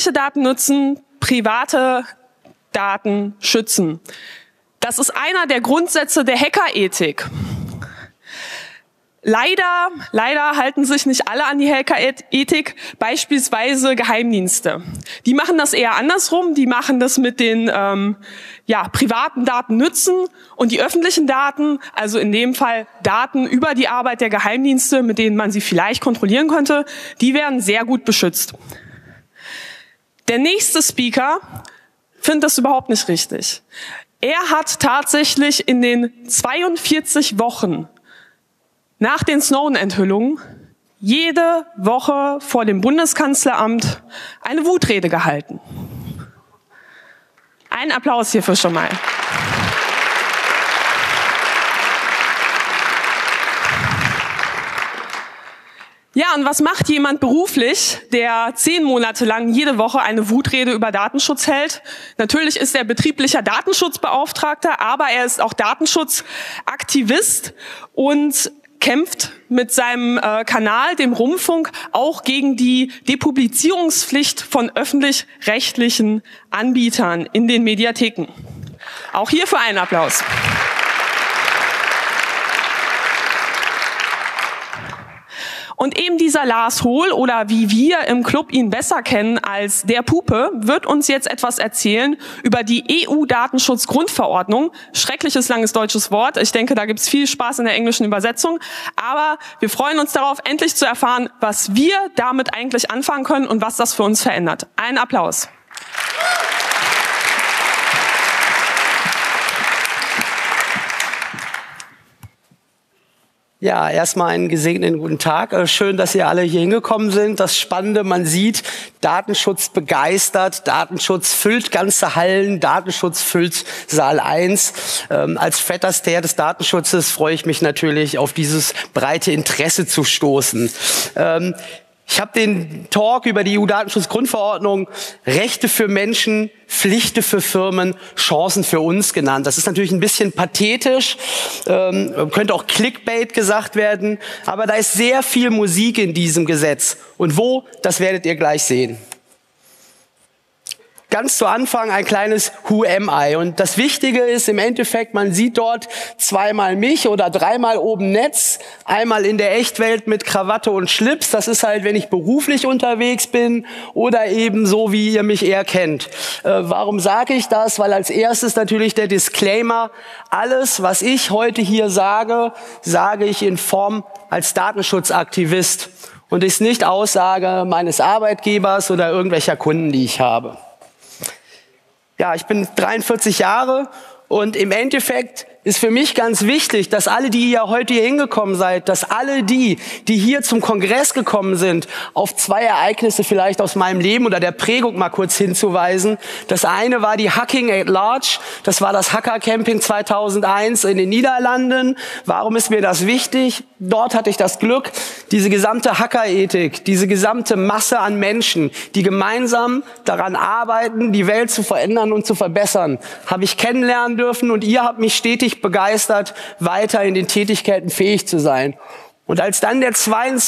öffentliche Daten nutzen, private Daten schützen. Das ist einer der Grundsätze der Hackerethik. Leider halten sich nicht alle an die Hackerethik, beispielsweise Geheimdienste. Die machen das eher andersrum, die machen das mit den privaten Daten nützen und die öffentlichen Daten, also in dem Fall Daten über die Arbeit der Geheimdienste, mit denen man sie vielleicht kontrollieren könnte, die werden sehr gut beschützt. Der nächste Speaker findet das überhaupt nicht richtig. Er hat tatsächlich in den 42 Wochen nach den Snowden-Enthüllungen jede Woche vor dem Bundeskanzleramt eine Wutrede gehalten. Einen Applaus hierfür schon mal. Ja, und was macht jemand beruflich, der 10 Monate lang jede Woche eine Wutrede über Datenschutz hält? Natürlich ist er betrieblicher Datenschutzbeauftragter, aber er ist auch Datenschutzaktivist und kämpft mit seinem Kanal, dem Rundfunk, auch gegen die Depublizierungspflicht von öffentlich-rechtlichen Anbietern in den Mediatheken. Auch hierfür einen Applaus. Und eben dieser Lars Hohl, oder wie wir im Club ihn besser kennen als der Pupe, wird uns jetzt etwas erzählen über die EU-Datenschutzgrundverordnung. Schreckliches langes deutsches Wort. Ich denke, da gibt's viel Spaß in der englischen Übersetzung. Aber wir freuen uns darauf, endlich zu erfahren, was wir damit eigentlich anfangen können und was das für uns verändert. Einen Applaus. Ja, erstmal einen gesegneten guten Tag. Schön, dass ihr alle hier hingekommen sind. Das Spannende, man sieht, Datenschutz begeistert, Datenschutz füllt ganze Hallen, Datenschutz füllt Saal 1. Als Vetterster des Datenschutzes freue ich mich natürlich, auf dieses breite Interesse zu stoßen. Ich habe den Talk über die EU-Datenschutzgrundverordnung Rechte für Menschen, Pflichten für Firmen, Chancen für uns genannt. Das ist natürlich ein bisschen pathetisch, könnte auch Clickbait gesagt werden, aber da ist sehr viel Musik in diesem Gesetz. Und wo, das werdet ihr gleich sehen. Ganz zu Anfang ein kleines Who am I? Und das Wichtige ist im Endeffekt, man sieht dort zweimal mich oder dreimal oben Netz, einmal in der Echtwelt mit Krawatte und Schlips. Das ist halt, wenn ich beruflich unterwegs bin oder eben so, wie ihr mich eher kennt. Warum sage ich das? Weil als erstes natürlich der Disclaimer, alles, was ich heute hier sage, sage ich in Form als Datenschutzaktivist und ist nicht Aussage meines Arbeitgebers oder irgendwelcher Kunden, die ich habe. Ja, ich bin 43 Jahre und im Endeffekt ist für mich ganz wichtig, dass alle, die ihr heute hier hingekommen seid, dass alle die hier zum Kongress gekommen sind, auf 2 Ereignisse vielleicht aus meinem Leben oder der Prägung mal kurz hinzuweisen. Das eine war die Hacking at Large, das war das Hacker-Camping 2001 in den Niederlanden. Warum ist mir das wichtig? Dort hatte ich das Glück, diese gesamte Hackerethik, diese gesamte Masse an Menschen, die gemeinsam daran arbeiten, die Welt zu verändern und zu verbessern, habe ich kennenlernen dürfen und ihr habt mich stetig begeistert, weiter in den Tätigkeiten fähig zu sein. Und als dann der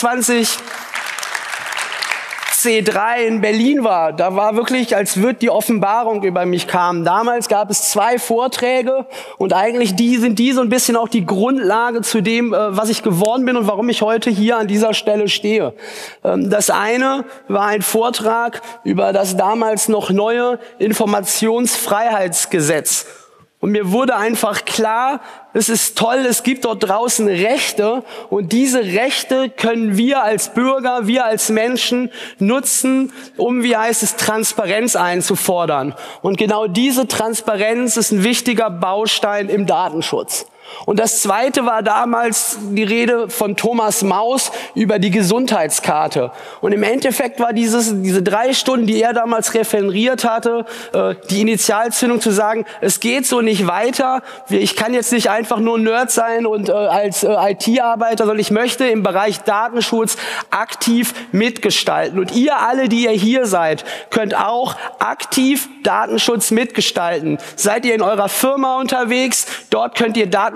22C3 in Berlin war, da war wirklich, als würde die Offenbarung über mich kam. Damals gab es 2 Vorträge und eigentlich sind die so ein bisschen auch die Grundlage zu dem, was ich geworden bin und warum ich heute hier an dieser Stelle stehe. Das eine war ein Vortrag über das damals noch neue Informationsfreiheitsgesetz. Und mir wurde einfach klar, es ist toll, es gibt dort draußen Rechte und diese Rechte können wir als Bürger, wir als Menschen nutzen, um, wie heißt es, Transparenz einzufordern. Und genau diese Transparenz ist ein wichtiger Baustein im Datenschutz. Und das Zweite war damals die Rede von Thomas Maus über die Gesundheitskarte. Und im Endeffekt war diese 3 Stunden, die er damals referiert hatte, die Initialzündung zu sagen, es geht so nicht weiter. Ich kann jetzt nicht einfach nur Nerd sein und als IT-Arbeiter, sondern ich möchte im Bereich Datenschutz aktiv mitgestalten. Und ihr alle, die ihr hier seid, könnt auch aktiv Datenschutz mitgestalten. Seid ihr in eurer Firma unterwegs? Dort könnt ihr Datenschutz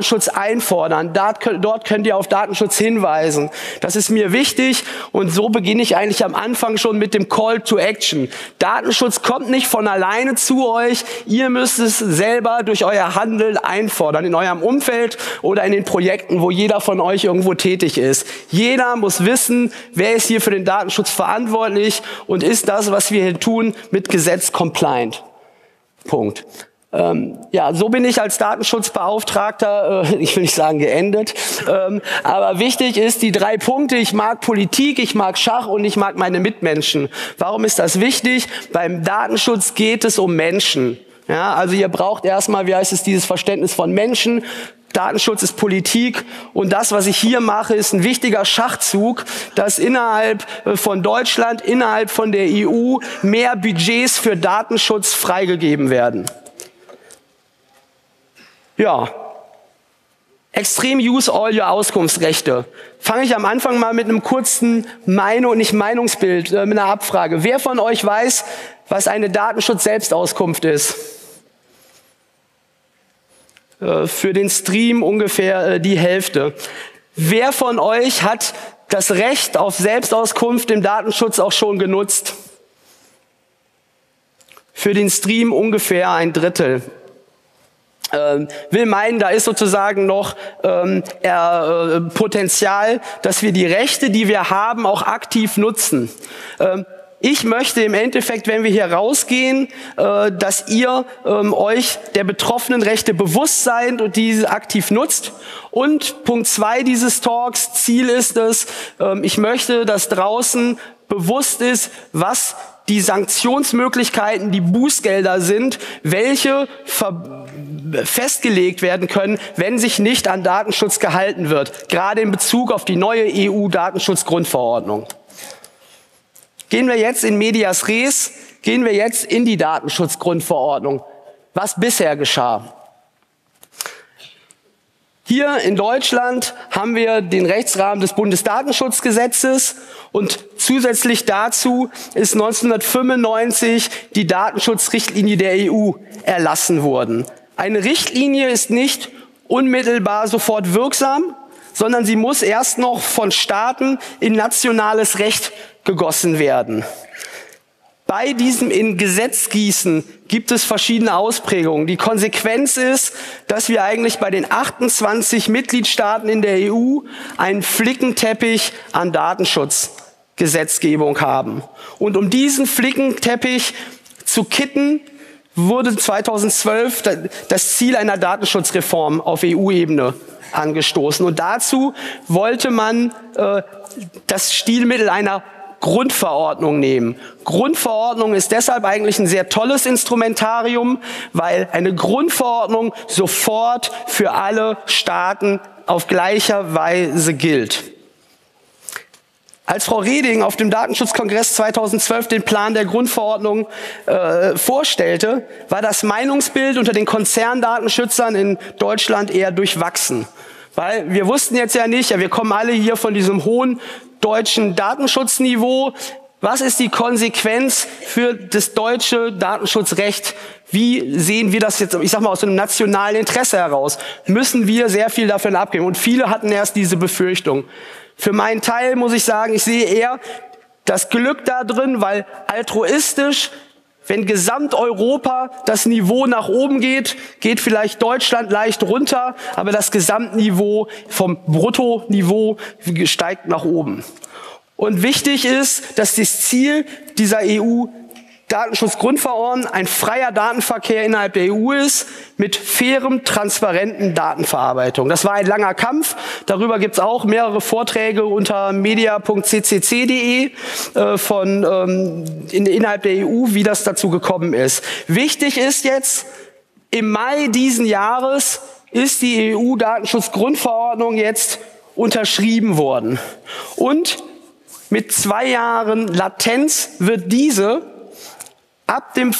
Datenschutz einfordern. Dort könnt ihr auf Datenschutz hinweisen. Das ist mir wichtig und so beginne ich eigentlich am Anfang schon mit dem Call to Action. Datenschutz kommt nicht von alleine zu euch. Ihr müsst es selber durch euer Handeln einfordern, in eurem Umfeld oder in den Projekten, wo jeder von euch irgendwo tätig ist. Jeder muss wissen, wer ist hier für den Datenschutz verantwortlich und ist das, was wir hier tun, mit Gesetz compliant. Punkt. Ja, so bin ich als Datenschutzbeauftragter, ich will nicht sagen geendet, aber wichtig ist die 3 Punkte. Ich mag Politik, ich mag Schach und ich mag meine Mitmenschen. Warum ist das wichtig? Beim Datenschutz geht es um Menschen. Ja, also ihr braucht erstmal, wie heißt es, dieses Verständnis von Menschen. Datenschutz ist Politik und das, was ich hier mache, ist ein wichtiger Schachzug, dass innerhalb von Deutschland, innerhalb von der EU mehr Budgets für Datenschutz freigegeben werden. Ja, Extreme Use All Your Auskunftsrechte. Fange ich am Anfang mal mit einem kurzen Meinungsbild, mit einer Abfrage. Wer von euch weiß, was eine Datenschutz-Selbstauskunft ist? Für den Stream ungefähr die Hälfte. Wer von euch hat das Recht auf Selbstauskunft im Datenschutz auch schon genutzt? Für den Stream ungefähr ein Drittel. Will meinen, da ist sozusagen noch Potenzial, dass wir die Rechte, die wir haben, auch aktiv nutzen. Ich möchte im Endeffekt, wenn wir hier rausgehen, dass ihr euch der betroffenen Rechte bewusst seid und diese aktiv nutzt. Und Punkt 2 dieses Talks, Ziel ist es, ich möchte, dass draußen bewusst ist, was die Sanktionsmöglichkeiten, die Bußgelder sind, welche festgelegt werden können, wenn sich nicht an Datenschutz gehalten wird, gerade in Bezug auf die neue EU-Datenschutzgrundverordnung. Gehen wir jetzt in medias res, gehen wir jetzt in die Datenschutzgrundverordnung, was bisher geschah. Hier in Deutschland haben wir den Rechtsrahmen des Bundesdatenschutzgesetzes und zusätzlich dazu ist 1995 die Datenschutzrichtlinie der EU erlassen worden. Eine Richtlinie ist nicht unmittelbar sofort wirksam, sondern sie muss erst noch von Staaten in nationales Recht gegossen werden. Bei diesem in Gesetz gießen gibt es verschiedene Ausprägungen. Die Konsequenz ist, dass wir eigentlich bei den 28 Mitgliedstaaten in der EU einen Flickenteppich an Datenschutzgesetzgebung haben. Und um diesen Flickenteppich zu kitten, wurde 2012 das Ziel einer Datenschutzreform auf EU-Ebene angestoßen. Und dazu wollte man das Stilmittel einer Grundverordnung nehmen. Grundverordnung ist deshalb eigentlich ein sehr tolles Instrumentarium, weil eine Grundverordnung sofort für alle Staaten auf gleicher Weise gilt. Als Frau Reding auf dem Datenschutzkongress 2012 den Plan der Grundverordnung vorstellte, war das Meinungsbild unter den Konzerndatenschützern in Deutschland eher durchwachsen. Weil wir wussten jetzt ja nicht, wir kommen alle hier von diesem hohen deutschen Datenschutzniveau. Was ist die Konsequenz für das deutsche Datenschutzrecht? Wie sehen wir das jetzt, ich sag mal, aus einem nationalen Interesse heraus? Müssen wir sehr viel davon abgeben? Und viele hatten erst diese Befürchtung. Für meinen Teil muss ich sagen, ich sehe eher das Glück da drin, weil altruistisch, wenn Gesamteuropa das Niveau nach oben geht, geht vielleicht Deutschland leicht runter, aber das Gesamtniveau vom Bruttoniveau steigt nach oben. Und wichtig ist, dass das Ziel dieser EU-Datenschutzgrundverordnung ein freier Datenverkehr innerhalb der EU ist, mit fairem, transparenten Datenverarbeitung. Das war ein langer Kampf. Darüber gibt es auch mehrere Vorträge unter media.ccc.de innerhalb der EU, wie das dazu gekommen ist. Wichtig ist jetzt, im Mai diesen Jahres ist die EU-Datenschutzgrundverordnung jetzt unterschrieben worden. Und mit 2 Jahren Latenz wird diese ab dem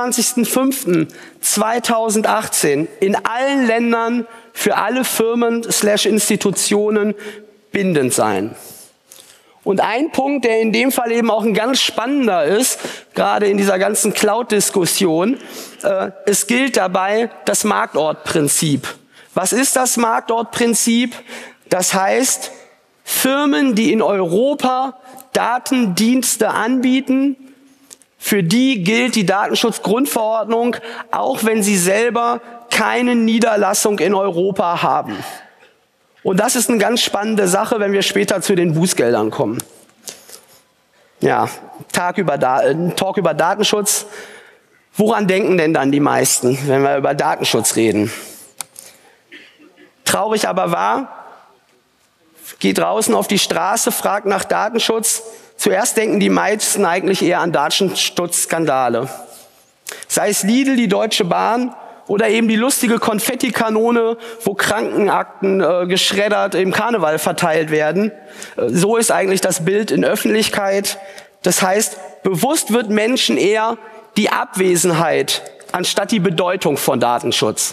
25.05.2018 in allen Ländern für alle Firmen/Institutionen bindend sein. Und ein Punkt, der in dem Fall eben auch ein ganz spannender ist, gerade in dieser ganzen Cloud-Diskussion, es gilt dabei das Marktortprinzip. Was ist das Marktortprinzip? Das heißt, Firmen, die in Europa Datendienste anbieten, für die gilt die Datenschutzgrundverordnung, auch wenn sie selber keine Niederlassung in Europa haben. Und das ist eine ganz spannende Sache, wenn wir später zu den Bußgeldern kommen. Ja, Talk über Datenschutz. Woran denken denn dann die meisten, wenn wir über Datenschutz reden? Traurig aber wahr, geht draußen auf die Straße, fragt nach Datenschutz. Zuerst denken die meisten eigentlich eher an Datenschutzskandale. Sei es Lidl, die Deutsche Bahn oder eben die lustige Konfettikanone, wo Krankenakten geschreddert im Karneval verteilt werden. So ist eigentlich das Bild in Öffentlichkeit. Das heißt, bewusst wird Menschen eher die Abwesenheit anstatt die Bedeutung von Datenschutz.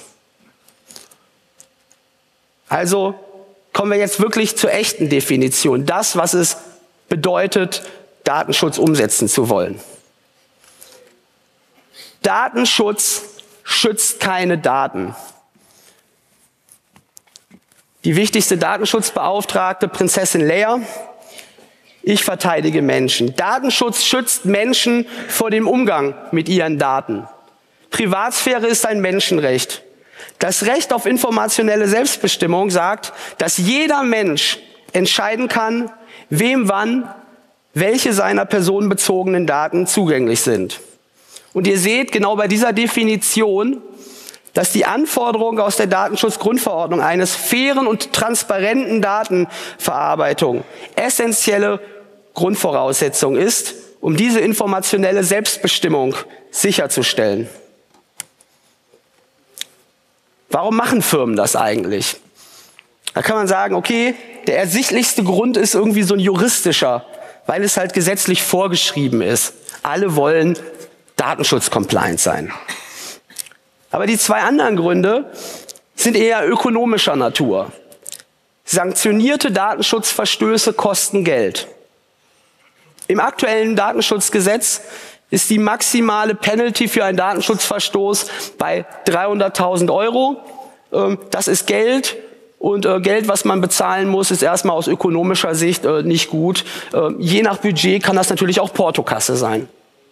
Also kommen wir jetzt wirklich zur echten Definition. Das, was es bedeutet, Datenschutz umsetzen zu wollen. Datenschutz schützt keine Daten. Die wichtigste Datenschutzbeauftragte, Prinzessin Leia: Ich verteidige Menschen. Datenschutz schützt Menschen vor dem Umgang mit ihren Daten. Privatsphäre ist ein Menschenrecht. Das Recht auf informationelle Selbstbestimmung sagt, dass jeder Mensch entscheiden kann, wem wann welche seiner personenbezogenen Daten zugänglich sind. Und ihr seht genau bei dieser Definition, dass die Anforderung aus der Datenschutzgrundverordnung eines fairen und transparenten Datenverarbeitung essentielle Grundvoraussetzung ist, um diese informationelle Selbstbestimmung sicherzustellen. Warum machen Firmen das eigentlich? Da kann man sagen, okay, der ersichtlichste Grund ist irgendwie so ein juristischer, weil es halt gesetzlich vorgeschrieben ist. Alle wollen Datenschutz-compliant sein. Aber die zwei anderen Gründe sind eher ökonomischer Natur. Sanktionierte Datenschutzverstöße kosten Geld. Im aktuellen Datenschutzgesetz ist die maximale Penalty für einen Datenschutzverstoß bei 300.000 Euro. Das ist Geld. Und Geld, was man bezahlen muss, ist erstmal aus ökonomischer Sicht nicht gut. Je nach Budget kann das natürlich auch Portokasse sein.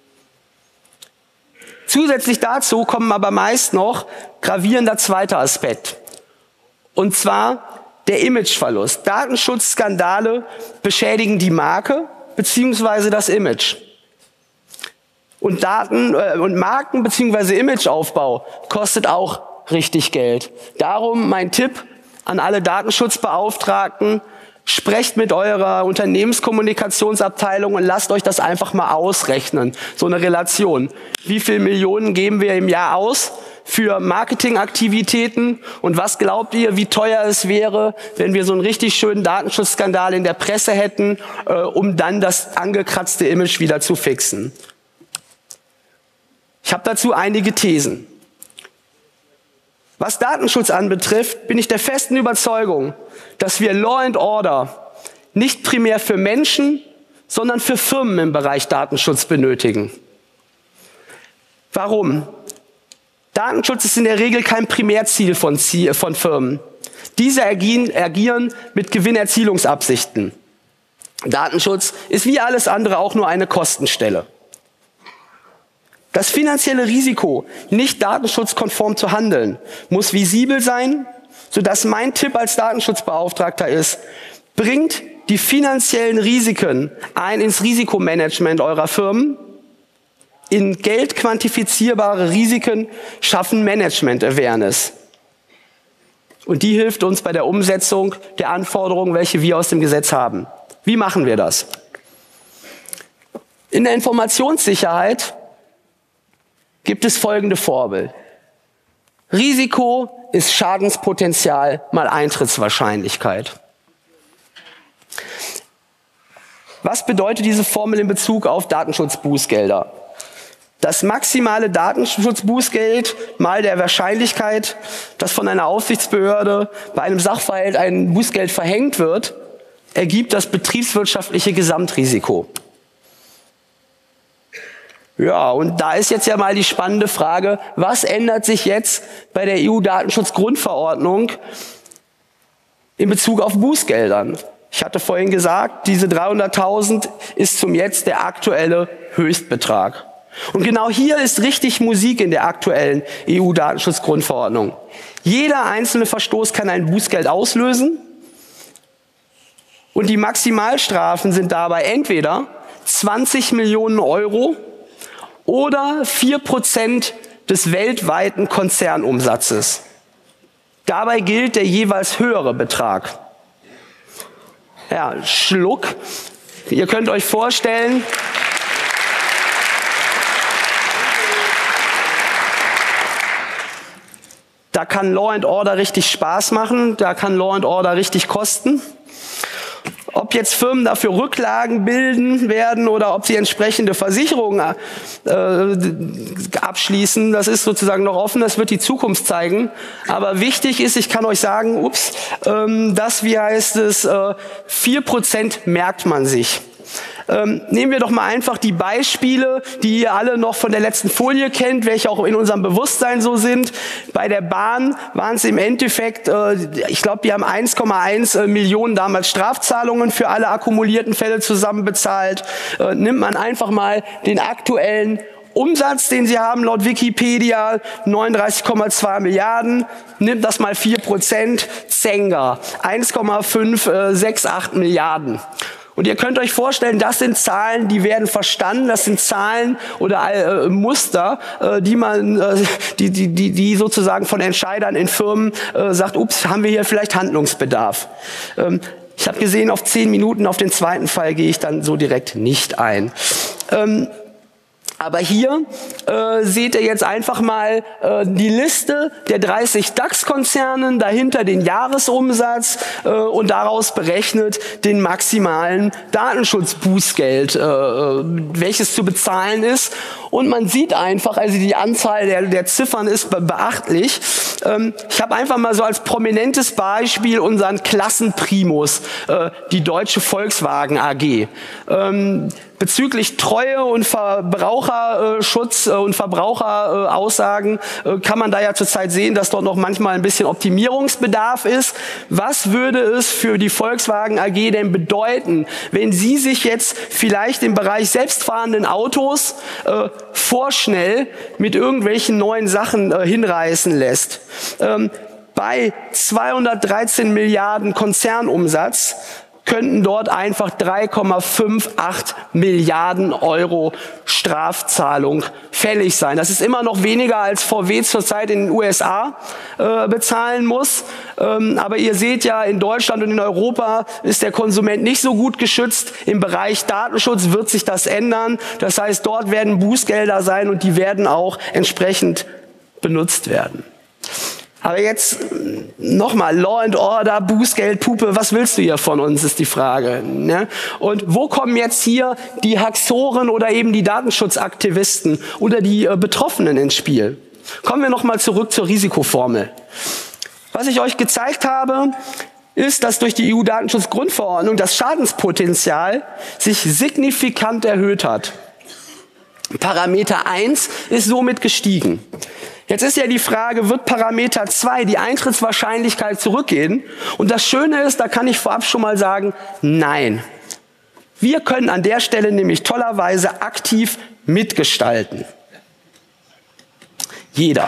Zusätzlich dazu kommen aber meist noch gravierender zweiter Aspekt. Und zwar der Imageverlust. Datenschutzskandale beschädigen die Marke bzw. das Image. Und Marken bzw. Imageaufbau kostet auch richtig Geld. Darum mein Tipp an alle Datenschutzbeauftragten: Sprecht mit eurer Unternehmenskommunikationsabteilung und lasst euch das einfach mal ausrechnen. So eine Relation. Wie viele Millionen geben wir im Jahr aus für Marketingaktivitäten? Und was glaubt ihr, wie teuer es wäre, wenn wir so einen richtig schönen Datenschutzskandal in der Presse hätten, um dann das angekratzte Image wieder zu fixen? Ich habe dazu einige Thesen. Was Datenschutz anbetrifft, bin ich der festen Überzeugung, dass wir Law and Order nicht primär für Menschen, sondern für Firmen im Bereich Datenschutz benötigen. Warum? Datenschutz ist in der Regel kein Primärziel von Firmen. Diese agieren mit Gewinnerzielungsabsichten. Datenschutz ist wie alles andere auch nur eine Kostenstelle. Das finanzielle Risiko, nicht datenschutzkonform zu handeln, muss visibel sein, sodass mein Tipp als Datenschutzbeauftragter ist: Bringt die finanziellen Risiken ein ins Risikomanagement eurer Firmen. In Geld quantifizierbare Risiken schaffen Management-Awareness. Und die hilft uns bei der Umsetzung der Anforderungen, welche wir aus dem Gesetz haben. Wie machen wir das? In der Informationssicherheit gibt es folgende Formel. Risiko ist Schadenspotenzial mal Eintrittswahrscheinlichkeit. Was bedeutet diese Formel in Bezug auf Datenschutzbußgelder? Das maximale Datenschutzbußgeld mal der Wahrscheinlichkeit, dass von einer Aufsichtsbehörde bei einem Sachverhalt ein Bußgeld verhängt wird, ergibt das betriebswirtschaftliche Gesamtrisiko. Ja, und da ist jetzt ja mal die spannende Frage, was ändert sich jetzt bei der EU-Datenschutzgrundverordnung in Bezug auf Bußgeldern? Ich hatte vorhin gesagt, diese 300.000 ist zum jetzt der aktuelle Höchstbetrag. Und genau hier ist richtig Musik in der aktuellen EU-Datenschutzgrundverordnung. Jeder einzelne Verstoß kann ein Bußgeld auslösen und die Maximalstrafen sind dabei entweder 20 Millionen Euro oder 4% des weltweiten Konzernumsatzes. Dabei gilt der jeweils höhere Betrag. Ja, Schluck. Ihr könnt euch vorstellen, da kann Law and Order richtig Spaß machen, da kann Law and Order richtig kosten. Ob jetzt Firmen dafür Rücklagen bilden werden oder ob sie entsprechende Versicherungen abschließen, das ist sozusagen noch offen, das wird die Zukunft zeigen. Aber wichtig ist, ich kann euch sagen, das, wie heißt es, 4% merkt man sich. Nehmen wir doch mal einfach die Beispiele, die ihr alle noch von der letzten Folie kennt, welche auch in unserem Bewusstsein so sind. Bei der Bahn waren es im Endeffekt, ich glaube, die haben 1,1 Millionen damals Strafzahlungen für alle akkumulierten Fälle zusammen bezahlt. Nimmt man einfach mal den aktuellen Umsatz, den sie haben laut Wikipedia, 39,2 Milliarden, nimmt das mal 4%, Zenga, 1,568 Milliarden. Und ihr könnt euch vorstellen, das sind Zahlen, die werden verstanden, das sind Zahlen oder Muster, die sozusagen von Entscheidern in Firmen sagt, haben wir hier vielleicht Handlungsbedarf. Ich habe gesehen, auf 10 Minuten, auf den zweiten Fall gehe ich dann so direkt nicht ein. Aber hier seht ihr jetzt einfach mal die Liste der 30 DAX-Konzernen, dahinter den Jahresumsatz und daraus berechnet den maximalen Datenschutzbußgeld, welches zu bezahlen ist. Und man sieht einfach, also die Anzahl der Ziffern ist beachtlich. Ich habe einfach mal so als prominentes Beispiel unseren Klassenprimus, die Deutsche Volkswagen AG. Bezüglich Treue und Verbraucherschutz und Verbraucheraussagen kann man da ja zurzeit sehen, dass dort noch manchmal ein bisschen Optimierungsbedarf ist. Was würde es für die Volkswagen AG denn bedeuten, wenn sie sich jetzt vielleicht im Bereich selbstfahrenden Autos vorschnell mit irgendwelchen neuen Sachen hinreißen lässt? Bei 213 Milliarden Konzernumsatz könnten dort einfach 3,58 Milliarden Euro Strafzahlung fällig sein. Das ist immer noch weniger als VW zurzeit in den USA bezahlen muss. Aber ihr seht ja, in Deutschland und in Europa ist der Konsument nicht so gut geschützt. Im Bereich Datenschutz wird sich das ändern. Das heißt, dort werden Bußgelder sein und die werden auch entsprechend benutzt werden. Aber jetzt nochmal, Law and Order, Bußgeld, Puppe, was willst du hier von uns, ist die Frage. Ne? Und wo kommen jetzt hier die Haxoren oder eben die Datenschutzaktivisten oder die Betroffenen ins Spiel? Kommen wir nochmal zurück zur Risikoformel. Was ich euch gezeigt habe, ist, dass durch die EU-Datenschutzgrundverordnung das Schadenspotenzial sich signifikant erhöht hat. Parameter 1 ist somit gestiegen. Jetzt ist ja die Frage, wird Parameter 2, die Eintrittswahrscheinlichkeit, zurückgehen? Und das Schöne ist, da kann ich vorab schon mal sagen, nein. Wir können an der Stelle nämlich tollerweise aktiv mitgestalten. Jeder.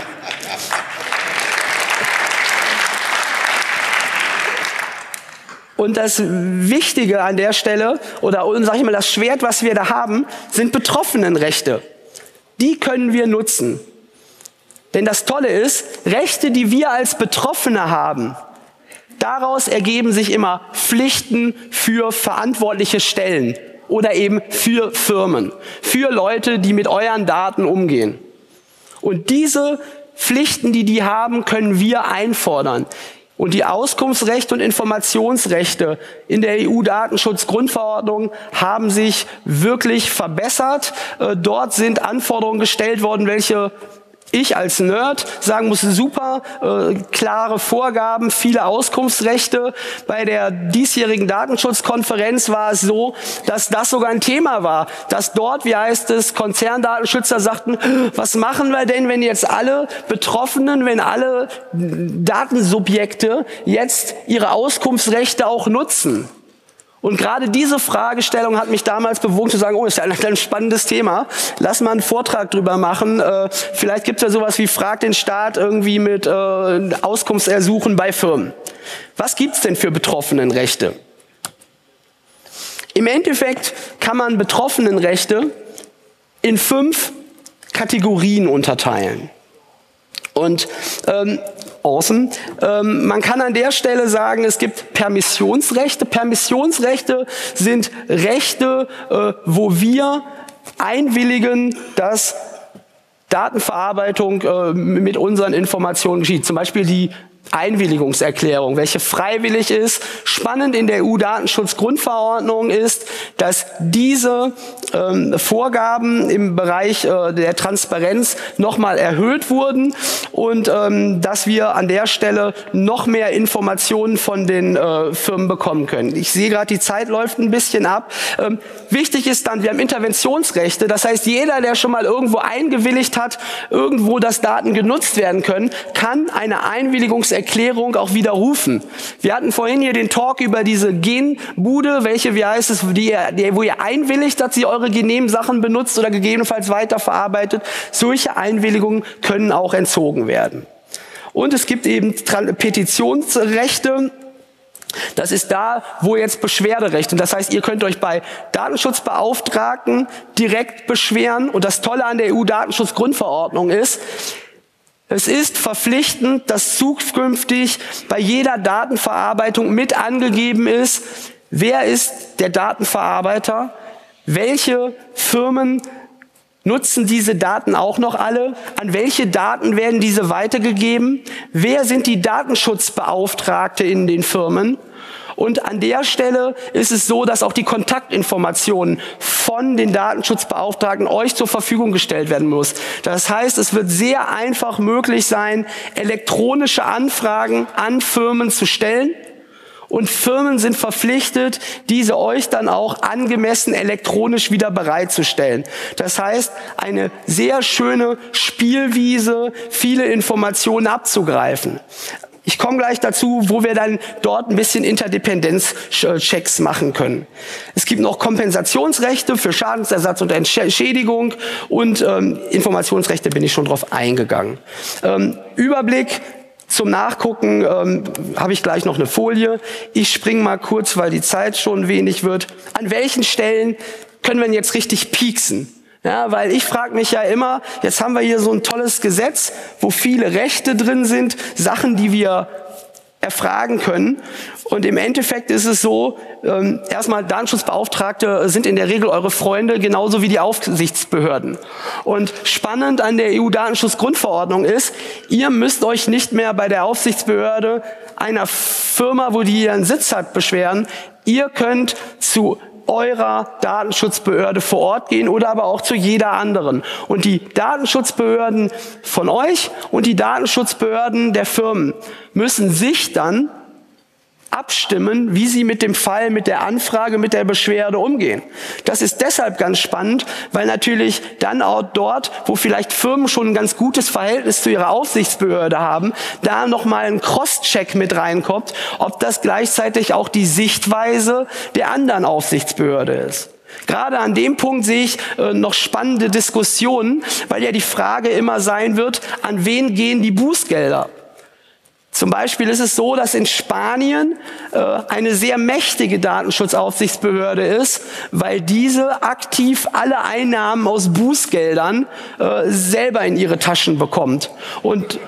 Und das Wichtige an der Stelle, oder sag ich mal, das Schwert, was wir da haben, sind Betroffenenrechte. Die können wir nutzen. Denn das Tolle ist, Rechte, die wir als Betroffene haben, daraus ergeben sich immer Pflichten für verantwortliche Stellen oder eben für Firmen, für Leute, die mit euren Daten umgehen. Und diese Pflichten, die haben, können wir einfordern. Und die Auskunftsrechte und Informationsrechte in der EU-Datenschutzgrundverordnung haben sich wirklich verbessert. Dort sind Anforderungen gestellt worden, welche ich als Nerd sagen muss, super, klare Vorgaben, viele Auskunftsrechte. Bei der diesjährigen Datenschutzkonferenz war es so, dass das sogar ein Thema war, dass dort, wie heißt es, Konzerndatenschützer sagten, was machen wir denn, wenn jetzt alle Betroffenen, wenn alle Datensubjekte jetzt ihre Auskunftsrechte auch nutzen? Und gerade diese Fragestellung hat mich damals bewogen zu sagen, oh, ist ja ein spannendes Thema. Lass mal einen Vortrag drüber machen. Vielleicht gibt es ja sowas wie Frag den Staat irgendwie mit Auskunftsersuchen bei Firmen. Was gibt's denn für Betroffenenrechte? Im Endeffekt kann man Betroffenenrechte in 5 Kategorien unterteilen. Und awesome. Man kann an der Stelle sagen, es gibt Permissionsrechte. Permissionsrechte sind Rechte, wo wir einwilligen, dass Datenverarbeitung mit unseren Informationen geschieht. Zum Beispiel die Einwilligungserklärung, welche freiwillig ist. Spannend in der EU-Datenschutzgrundverordnung ist, dass diese Vorgaben im Bereich der Transparenz nochmal erhöht wurden und dass wir an der Stelle noch mehr Informationen von den Firmen bekommen können. Ich sehe gerade, die Zeit läuft ein bisschen ab. Wichtig ist dann, wir haben Interventionsrechte. Das heißt, jeder, der schon mal irgendwo eingewilligt hat, irgendwo, dass Daten genutzt werden können, kann eine Einwilligungserklärung auch widerrufen. Wir hatten vorhin hier den Talk über diese Genbude, welche, wie heißt es, wo ihr einwilligt, dass sie eure genehmen Sachen benutzt oder gegebenenfalls weiterverarbeitet. Solche Einwilligungen können auch entzogen werden. Und es gibt eben Petitionsrechte. Das ist da, wo jetzt Beschwerderecht. Und das heißt, ihr könnt euch bei Datenschutzbeauftragten direkt beschweren. Und das Tolle an der EU-Datenschutzgrundverordnung ist, es ist verpflichtend, dass zukünftig bei jeder Datenverarbeitung mit angegeben ist, wer ist der Datenverarbeiter, welche Firmen nutzen diese Daten auch noch alle, an welche Daten werden diese weitergegeben, wer sind die Datenschutzbeauftragte in den Firmen. Und an der Stelle ist es so, dass auch die Kontaktinformationen von den Datenschutzbeauftragten euch zur Verfügung gestellt werden muss. Das heißt, es wird sehr einfach möglich sein, elektronische Anfragen an Firmen zu stellen. Und Firmen sind verpflichtet, diese euch dann auch angemessen elektronisch wieder bereitzustellen. Das heißt, eine sehr schöne Spielwiese, viele Informationen abzugreifen. Ich komme gleich dazu, wo wir dann dort ein bisschen Interdependenzchecks machen können. Es gibt noch Kompensationsrechte für Schadensersatz und Entschädigung und Informationsrechte bin ich schon drauf eingegangen. Überblick zum Nachgucken habe ich gleich noch eine Folie. Ich springe mal kurz, weil die Zeit schon wenig wird. An welchen Stellen können wir denn jetzt richtig pieksen? Ja, weil ich frage mich ja immer, jetzt haben wir hier so ein tolles Gesetz, wo viele Rechte drin sind, Sachen, die wir erfragen können. Und im Endeffekt ist es so, erstmal Datenschutzbeauftragte sind in der Regel eure Freunde, genauso wie die Aufsichtsbehörden. Und spannend an der EU-Datenschutzgrundverordnung ist, ihr müsst euch nicht mehr bei der Aufsichtsbehörde einer Firma, wo die ihren Sitz hat, beschweren. Ihr könnt zu eurer Datenschutzbehörde vor Ort gehen oder aber auch zu jeder anderen. Und die Datenschutzbehörden von euch und die Datenschutzbehörden der Firmen müssen sich dann abstimmen, wie sie mit dem Fall, mit der Anfrage, mit der Beschwerde umgehen. Das ist deshalb ganz spannend, weil natürlich dann auch dort, wo vielleicht Firmen schon ein ganz gutes Verhältnis zu ihrer Aufsichtsbehörde haben, da nochmal ein Cross-Check mit reinkommt, ob das gleichzeitig auch die Sichtweise der anderen Aufsichtsbehörde ist. Gerade an dem Punkt sehe ich noch spannende Diskussionen, weil ja die Frage immer sein wird, an wen gehen die Bußgelder? Zum Beispiel ist es so, dass in Spanien eine sehr mächtige Datenschutzaufsichtsbehörde ist, weil diese aktiv alle Einnahmen aus Bußgeldern selber in ihre Taschen bekommt. Und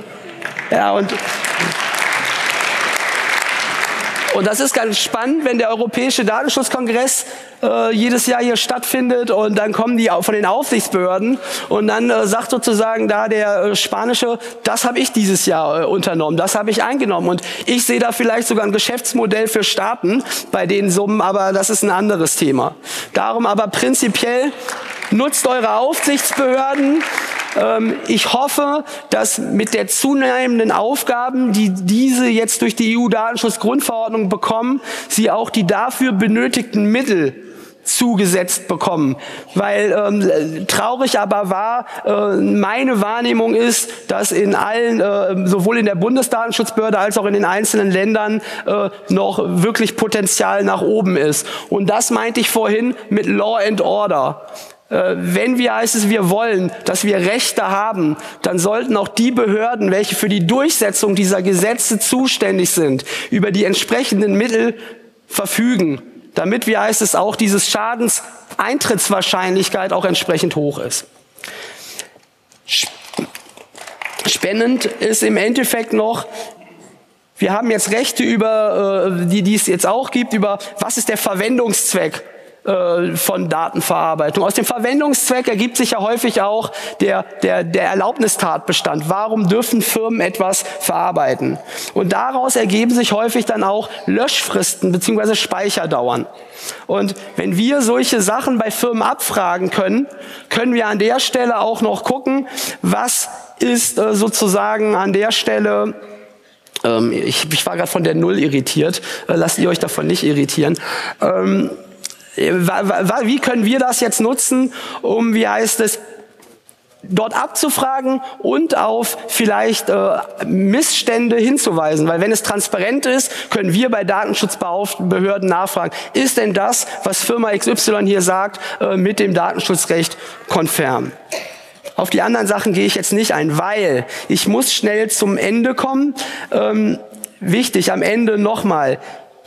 das ist ganz spannend, wenn der Europäische Datenschutzkongress jedes Jahr hier stattfindet und dann kommen die von den Aufsichtsbehörden und dann sagt sozusagen da der spanische, das habe ich dieses Jahr unternommen, das habe ich eingenommen und ich sehe da vielleicht sogar ein Geschäftsmodell für Staaten bei den Summen, aber das ist ein anderes Thema. Darum aber prinzipiell nutzt eure Aufsichtsbehörden, Ich hoffe, dass mit der zunehmenden Aufgaben, die diese jetzt durch die EU-Datenschutzgrundverordnung bekommen, sie auch die dafür benötigten Mittel zugesetzt bekommen. Weil traurig aber wahr, meine Wahrnehmung ist, dass in allen, sowohl in der Bundesdatenschutzbehörde als auch in den einzelnen Ländern noch wirklich Potenzial nach oben ist. Und das meinte ich vorhin mit Law and Order. Wenn wir, heißt es, wir wollen, dass wir Rechte haben, dann sollten auch die Behörden, welche für die Durchsetzung dieser Gesetze zuständig sind, über die entsprechenden Mittel verfügen, damit, wie heißt es, auch dieses Schadenseintrittswahrscheinlichkeit auch entsprechend hoch ist. Spannend ist im Endeffekt noch, wir haben jetzt Rechte über, die es jetzt auch gibt, über was ist der Verwendungszweck von Datenverarbeitung. Aus dem Verwendungszweck ergibt sich ja häufig auch der Erlaubnistatbestand. Warum dürfen Firmen etwas verarbeiten? Und daraus ergeben sich häufig dann auch Löschfristen bzw. Speicherdauern. Und wenn wir solche Sachen bei Firmen abfragen können, können wir an der Stelle auch noch gucken, was ist sozusagen an der Stelle. Ich war gerade von der Null irritiert. Lasst ihr euch davon nicht irritieren. Wie können wir das jetzt nutzen, um, wie heißt es, dort abzufragen und auf vielleicht Missstände hinzuweisen? Weil wenn es transparent ist, können wir bei Datenschutzbehörden nachfragen, ist denn das, was Firma XY hier sagt, mit dem Datenschutzrecht konform? Auf die anderen Sachen gehe ich jetzt nicht ein, weil ich muss schnell zum Ende kommen. Wichtig, am Ende nochmal.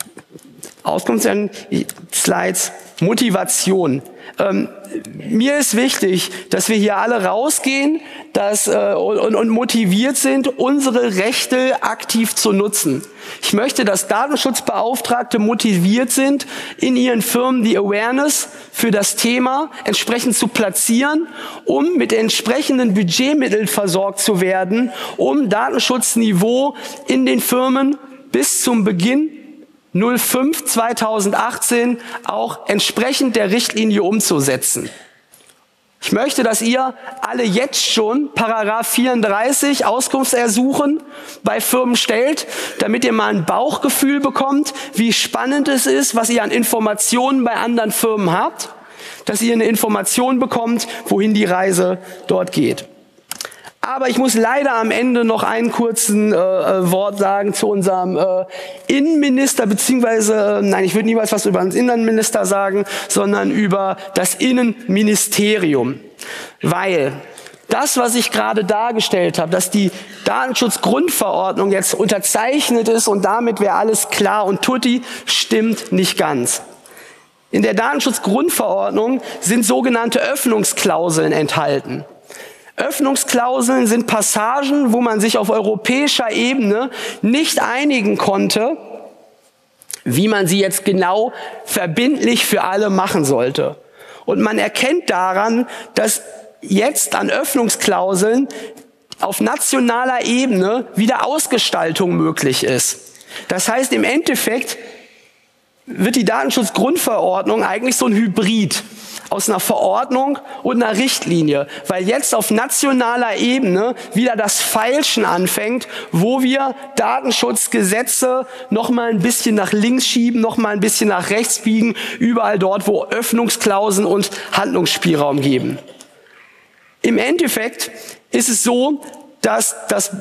Slides, Motivation. Mir ist wichtig, dass wir hier alle rausgehen und motiviert sind, unsere Rechte aktiv zu nutzen. Ich möchte, dass Datenschutzbeauftragte motiviert sind, in ihren Firmen die Awareness für das Thema entsprechend zu platzieren, um mit entsprechenden Budgetmitteln versorgt zu werden, um Datenschutzniveau in den Firmen bis zum Beginn 05/2018 auch entsprechend der Richtlinie umzusetzen. Ich möchte, dass ihr alle jetzt schon Paragraph 34 Auskunftsersuchen bei Firmen stellt, damit ihr mal ein Bauchgefühl bekommt, wie spannend es ist, was ihr an Informationen bei anderen Firmen habt, dass ihr eine Information bekommt, wohin die Reise dort geht. Aber ich muss leider am Ende noch einen kurzen Wort sagen zu unserem Innenminister, beziehungsweise, nein, ich würde niemals was über den Innenminister sagen, sondern über das Innenministerium. Weil das, was ich gerade dargestellt habe, dass die Datenschutzgrundverordnung jetzt unterzeichnet ist und damit wäre alles klar und tutti, stimmt nicht ganz. In der Datenschutzgrundverordnung sind sogenannte Öffnungsklauseln enthalten. Öffnungsklauseln sind Passagen, wo man sich auf europäischer Ebene nicht einigen konnte, wie man sie jetzt genau verbindlich für alle machen sollte. Und man erkennt daran, dass jetzt an Öffnungsklauseln auf nationaler Ebene wieder Ausgestaltung möglich ist. Das heißt, im Endeffekt wird die Datenschutzgrundverordnung eigentlich so ein Hybrid aus einer Verordnung und einer Richtlinie, weil jetzt auf nationaler Ebene wieder das Feilschen anfängt, wo wir Datenschutzgesetze noch mal ein bisschen nach links schieben, noch mal ein bisschen nach rechts biegen, überall dort, wo Öffnungsklauseln und Handlungsspielraum geben. Im Endeffekt ist es so, dass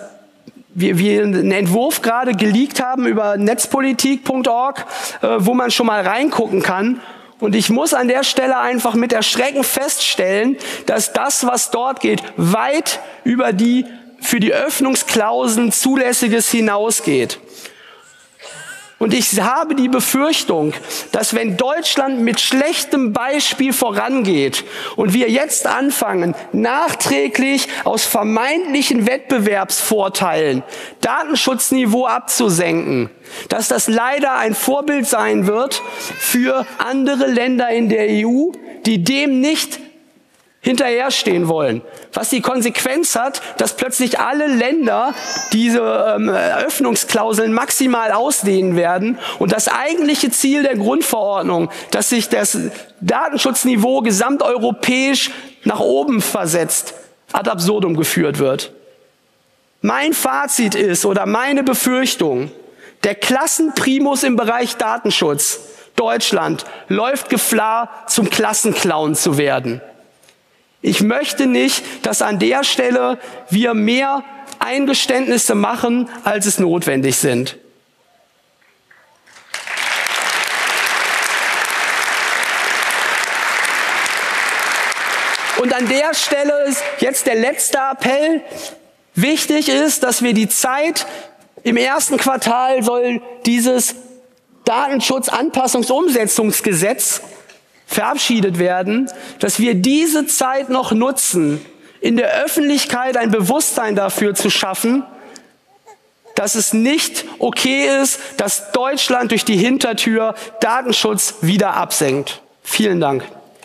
wir einen Entwurf gerade geleakt haben über netzpolitik.org, wo man schon mal reingucken kann. Und ich muss an der Stelle einfach mit Erschrecken feststellen, dass das, was dort geht, weit über die für die Öffnungsklauseln Zulässiges hinausgeht. Und ich habe die Befürchtung, dass wenn Deutschland mit schlechtem Beispiel vorangeht und wir jetzt anfangen, nachträglich aus vermeintlichen Wettbewerbsvorteilen Datenschutzniveau abzusenken, dass das leider ein Vorbild sein wird für andere Länder in der EU, die dem nicht hinterherstehen wollen. Was die Konsequenz hat, dass plötzlich alle Länder diese Öffnungsklauseln maximal ausdehnen werden und das eigentliche Ziel der Grundverordnung, dass sich das Datenschutzniveau gesamteuropäisch nach oben versetzt, ad absurdum geführt wird. Mein Fazit ist oder meine Befürchtung, der Klassenprimus im Bereich Datenschutz, Deutschland, läuft Gefahr, zum Klassenclown zu werden. Ich möchte nicht, dass an der Stelle wir mehr Eingeständnisse machen, als es notwendig sind. Und an der Stelle ist jetzt der letzte Appell. Wichtig ist, dass wir die Zeit, im ersten Quartal soll dieses Datenschutzanpassungsumsetzungsgesetz verabschiedet werden, dass wir diese Zeit noch nutzen, in der Öffentlichkeit ein Bewusstsein dafür zu schaffen, dass es nicht okay ist, dass Deutschland durch die Hintertür Datenschutz wieder absenkt. Vielen Dank.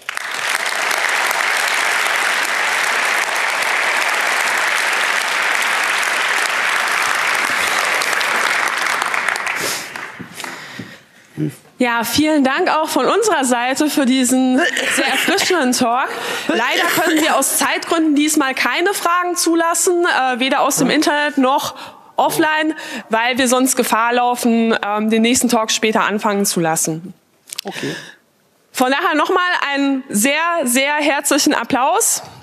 Ja, vielen Dank auch von unserer Seite für diesen sehr erfrischenden Talk. Leider können wir aus Zeitgründen diesmal keine Fragen zulassen, weder aus dem Internet noch offline, weil wir sonst Gefahr laufen, den nächsten Talk später anfangen zu lassen. Okay. Von daher nochmal einen sehr, sehr herzlichen Applaus.